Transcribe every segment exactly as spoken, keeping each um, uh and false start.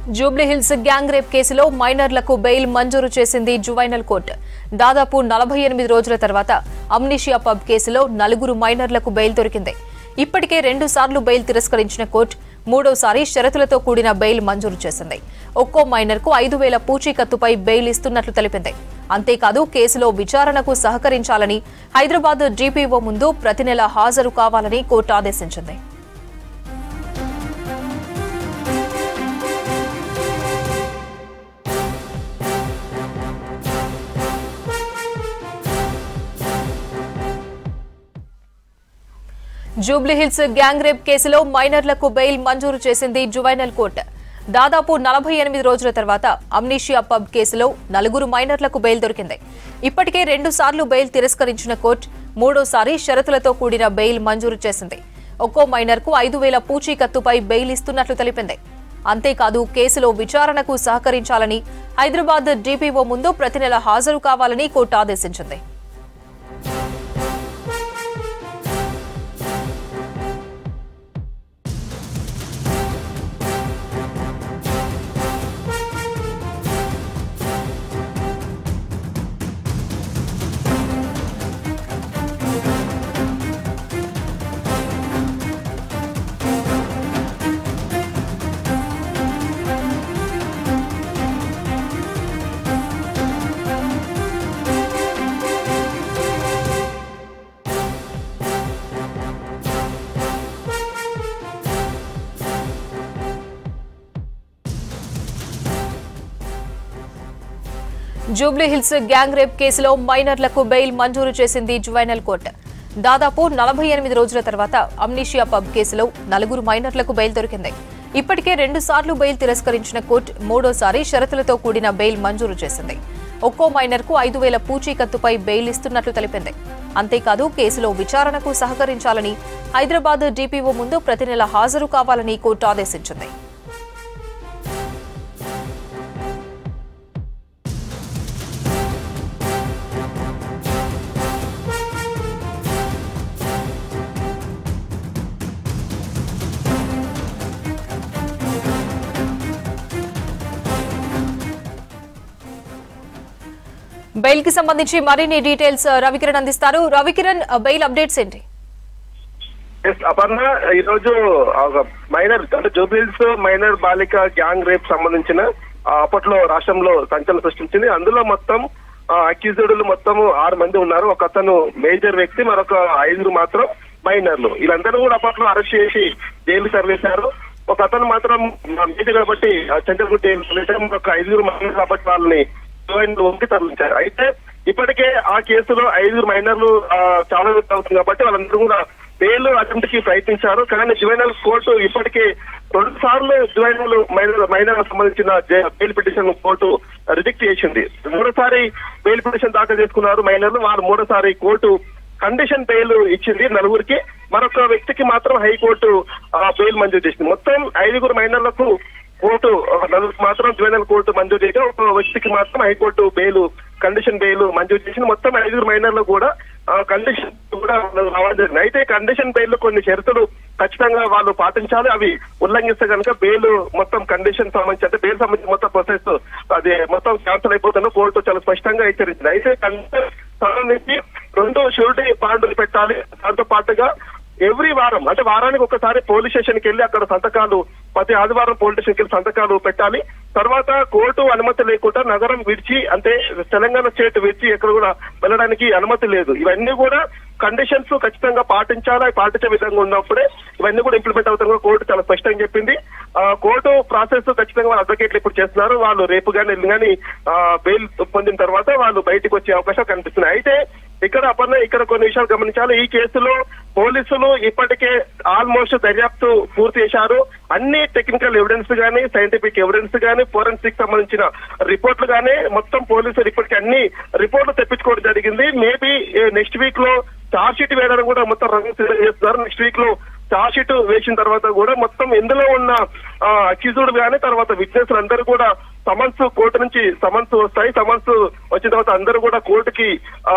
Jubilee hills gang rape కేసులో మైనర్లకు bail మంజూరు చేసింది జువైనల్ కోర్టు. దాదాపు నలభై ఎనిమిది రోజుల తర్వాత అమ్నిషియా పబ్ కేసులో నలుగురు మైనర్లకు బెయిల్ దొరికింది. ఇప్పటికే రెండు సార్లు బెయిల్ తిరస్కరించిన కోర్టు మూడోసారి షరతులతో కూడిన బెయిల్ మంజూరు చేసింది. ఒక్కో మైనర్కు ఐదు వేల పూచీకత్తుపై బెయిల్ ఇస్తున్నట్లు తెలిపింది. అంతేకాదు కేసులో విచారణకు సహకరించాలని హైదరాబాద్ జీపీఓ ముందు ప్రతి నెల హాజరు కావాలని కోర్టు ఆదేశించింది. జూబ్లీ హిల్స్ గ్యాంగ్ రేప్ కేసులో మైనర్లకు బెయిల్ మంజూరు చేసింది జువైనల్ కోర్టు. దాదాపు నలభై ఎనిమిది రోజుల తర్వాత అమ్నిషియా పబ్ కేసులో నలుగురు మైనర్లకు బెయిల్ దొరికింది. ఇప్పటికే రెండు సార్లు బెయిల్ తిరస్కరించిన కోర్టు మూడోసారి షరతులతో కూడిన బెయిల్ మంజూరు చేసింది. ఒక్కో మైనర్కు ఐదు వేల పూచీకత్తుపై బెయిల్ ఇస్తున్నట్లు తెలిపింది. అంతేకాదు కేసులో విచారణకు సహకరించాలని హైదరాబాద్ జీపీఓ ముందు ప్రతి నెల హాజరు కావాలని కోర్టు ఆదేశించింది. జూబ్లీ హిల్స్ గ్యాంగ్ రేప్ కేసులో మైనర్లకు బెయిల్ మంజూరు చేసింది జువైనల్ కోర్టు. దాదాపు నలభై ఎనిమిది రోజుల తర్వాత అమ్నిషియా పబ్ కేసులో నలుగురు మైనర్లకు బెయిల్ దొరికింది. ఇప్పటికే రెండు సార్లు బెయిల్ తిరస్కరించిన కోర్టు మూడోసారి షరతులతో కూడిన బెయిల్ మంజూరు చేసింది. ఒక్కో మైనర్కు ఐదు వేల పూచీకత్తుపై బెయిల్ ఇస్తున్నట్లు తెలిపింది. అంతేకాదు కేసులో విచారణకు సహకరించాలని హైదరాబాద్ జీపీఓ ముందు ప్రతి నెల హాజరు కావాలని కోర్టు ఆదేశించింది. బెయిల్ కి సంబంధించి మరిన్ని డీటెయిల్స్ రవికిరణ్ అందిస్తారు. రవికిరణ్, బెయిల్ అప్డేట్స్ ఏంటి? అపర్ణ, ఈ రోజు మైనర్ అంటే జూబ్లీ హిల్స్ మైనర్ బాలిక గ్యాంగ్ రేప్ సంబంధించిన అప్పట్లో రాష్ట్రంలో సంచలనం సృష్టించింది. అందులో మొత్తం అక్యూజ్డ్ మొత్తం ఆరు మంది ఉన్నారు. ఒక అతను మేజర్ వ్యక్తి, మరొక ఐదుగురు మాత్రం మైనర్లు. వీళ్ళందరూ కూడా అప్పట్లో అరెస్ట్ చేసి జైలు సర్వేశారు. ఒక అతను మాత్రం మేజర్ కాబట్టి చంద్రగుట్ట జైలు, ఒక ఐదుగురు మైనర్ కాబట్టి వాళ్ళని జువైనల్ తరలించారు. అయితే ఇప్పటికే ఆ కేసులో ఐదుగురు మైనర్లు చాలా అవుతుంది కాబట్టి వాళ్ళందరూ కూడా బెయిల్ అటెంప్ట్ కి ప్రయత్నించారు. కానీ జువైనల్ కోర్టు ఇప్పటికే రెండు సార్లు జువైనల్ మైనర్ మైనర్ సంబంధించిన బెయిల్ పిటిషన్ కోర్టు రిజెక్ట్ చేసింది. మూడోసారి బెయిల్ పిటిషన్ దాఖలు చేసుకున్నారు మైనర్లు. వాళ్ళు మూడోసారి కోర్టు కండిషన్ బెయిల్ ఇచ్చింది నలుగురికి, మరొక వ్యక్తికి మాత్రం హైకోర్టు బెయిల్ మంజూరు చేసింది. మొత్తం ఐదుగురు మైనర్లకు కోర్టు నలుగురికి మాత్రం జువైనల్ కోర్టు మంజూరు చేయగా ఒక వ్యక్తికి మాత్రం హైకోర్టు బెయిల్ కండిషన్ బెయిల్ మంజూరు చేసింది. మొత్తం ఐదుగురు మైనర్లు కూడా కండిషన్ కూడా రావడం జరిగింది. అయితే కండిషన్ బెయిల్ లో కొన్ని షరతులు ఖచ్చితంగా వాళ్ళు పాటించాలి. అవి ఉల్లంఘిస్తే కనుక బెయిల్ మొత్తం కండిషన్ సంబంధించి అంటే బెయిల్ సంబంధించి మొత్తం ప్రాసెస్ అది మొత్తం క్యాన్సల్ అయిపోతుందో కోర్టు చాలా స్పష్టంగా హెచ్చరించింది. అయితే కండిషన్ సంబంధించి రెండు షూరిటీ బాండ్లు పెట్టాలి. దాంతో పాటుగా ఎవ్రీ వారం అంటే వారానికి ఒకసారి పోలీస్ స్టేషన్కి వెళ్ళి అక్కడ సంతకాలు ప్రతి ఆదివారం పోలీస్ స్టేషన్కి వెళ్ళి సంతకాలు పెట్టాలి. తర్వాత కోర్టు అనుమతి లేకుండా నగరం విడిచి అంటే తెలంగాణ స్టేట్ విడిచి ఎక్కడ కూడా వెళ్ళడానికి అనుమతి లేదు. ఇవన్నీ కూడా కండిషన్స్ ఖచ్చితంగా పాటించాలి. పాటించే విధంగా ఉన్నప్పుడే ఇవన్నీ కూడా ఇంప్లిమెంట్ అవుతాయి కోర్టు చాలా స్పష్టంగా చెప్పింది. కోర్టు ప్రాసెస్ ఖచ్చితంగా వాళ్ళ అడ్వకేట్లు ఇప్పుడు చేస్తున్నారు. వాళ్ళు రేపు కానీ ఎల్లు కానీ బెయిల్ పొందిన తర్వాత వాళ్ళు బయటకు వచ్చే అవకాశాలు కనిపిస్తున్నాయి. అయితే ఇక్కడ అపర్ణ ఇక్కడ కొన్ని విషయాలు గమనించాలి. ఈ కేసులో పోలీసులు ఇప్పటికే ఆల్మోస్ట్ దర్యాప్తు పూర్తి చేశారు. అన్ని టెక్నికల్ ఎవిడెన్స్ గానీ, సైంటిఫిక్ ఎవిడెన్స్ గానీ, ఫోరెన్సిక్ సంబంధించిన రిపోర్ట్లు గానీ మొత్తం పోలీసులు ఇప్పటికే అన్ని రిపోర్ట్లు తెప్పించుకోవడం జరిగింది. మేబీ నెక్స్ట్ వీక్ లో చార్జ్ షీట్ వేయడానికి కూడా మొత్తం రంగం సిద్ధం చేస్తున్నారు. నెక్స్ట్ వీక్ లో చార్జ్ షీట్ వేసిన తర్వాత కూడా మొత్తం ఇందులో ఉన్న అక్యూజ్డ్ గానీ తర్వాత విట్నెస్ అందరూ కూడా సమన్స్ కోర్టు నుంచి సమన్స్ వస్తాయి. సమన్స్ వచ్చిన తర్వాత అందరూ కూడా కోర్టుకి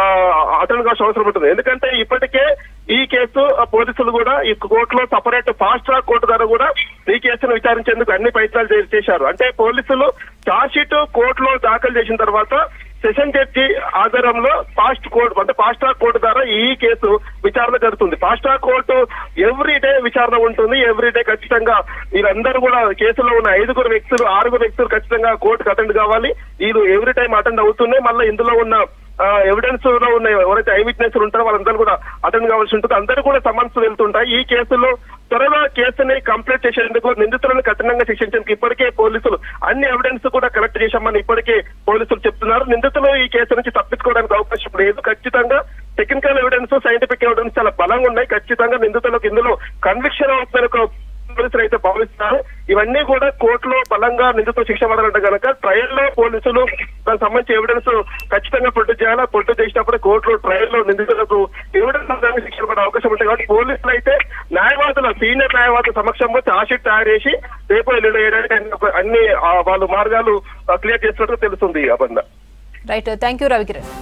అటెండ్ కావాల్సిన అవసరం ఉంటుంది. ఎందుకంటే ఇప్పటికే ఈ కేసు పోలీసులు కూడా ఈ కోర్టులో సపరేట్ ఫాస్ట్ ట్రాక్ కోర్టు ద్వారా కూడా ఈ కేసును విచారించేందుకు అన్ని ప్రయత్నాలు చేశారు. అంటే పోలీసులు ఛార్జ్ షీట్ కోర్టులో దాఖలు చేసిన తర్వాత సెషన్ జడ్జి ఆధారంలో ఫాస్ట్ కోర్టు అంటే ఫాస్ట్ ట్రాక్ కోర్టు ద్వారా ఈ కేసు విచారణ జరుగుతుంది. Fast track court every day విచారణ ఉంటుంది. ఎవ్రీ డే ఖచ్చితంగా వీళ్ళందరూ కూడా కేసులో ఉన్న ఐదుగురు వ్యక్తులు ఆరుగురు వ్యక్తులు ఖచ్చితంగా కోర్టుకు అటెండ్ కావాలి. వీళ్ళు ఎవ్రీ టైం అటెండ్ అవుతున్నాయి. మళ్ళీ ఇందులో ఉన్న ఎవిడెన్స్ లో ఉన్న ఎవరైతే ఐ విట్నెస్ ఉంటారో వాళ్ళందరూ కూడా అటెండ్ కావాల్సి ఉంటుంది. అందరూ కూడా సమన్స్ వెళ్తుంటాయి. ఈ కేసులో త్వరగా కేసుని కంప్లీట్ చేసేందుకు నిందితులను కఠినంగా శిక్షించేందుకు ఇప్పటికే పోలీసులు అన్ని ఎవిడెన్స్ కూడా కలెక్ట్ చేశామని ఇప్పటికే పోలీసులు చెప్తున్నారు. నిందితులు ఈ కేసు నుంచి తప్పించుకోవడానికి అవకాశం లేదు. ఖచ్చితంగా టెక్నికల్ ఎవిడెన్స్ సైంటిఫిక్ ఎవిడెన్స్ చాలా బలంగా ఉన్నాయి. ఖచ్చితంగా నిందితులకు ఇందులో కన్విక్షన్ అవుతున్న పోలీసులు అయితే భావిస్తున్నారు. ఇవన్నీ కూడా కోర్టులో బలంగా నిందితులు శిక్ష పడాలంటే కనుక ట్రయల్లో పోలీసులు దానికి సంబంధించి ఎవిడెన్స్ ఖచ్చితంగా ప్రొడ్యూస్ చేయాలా. ప్రొడ్యూస్ చేసినప్పుడు కోర్టులో ట్రయల్లో నిందితులకు ఎవిడెన్స్ శిక్ష పడే అవకాశం ఉంటాయి. కాబట్టి పోలీసులు అయితే న్యాయవాదుల సీనియర్ న్యాయవాదుల సమక్షంలో ఛార్జ్ షీట్ తయారు చేసి రేపు ఎల్లుండి వేయడానికి అన్ని వాళ్ళు మార్గాలు క్లియర్ చేస్తున్నట్టు తెలుస్తుంది. అబంధ రైట్, థ్యాంక్ యూ రవికిరణ్.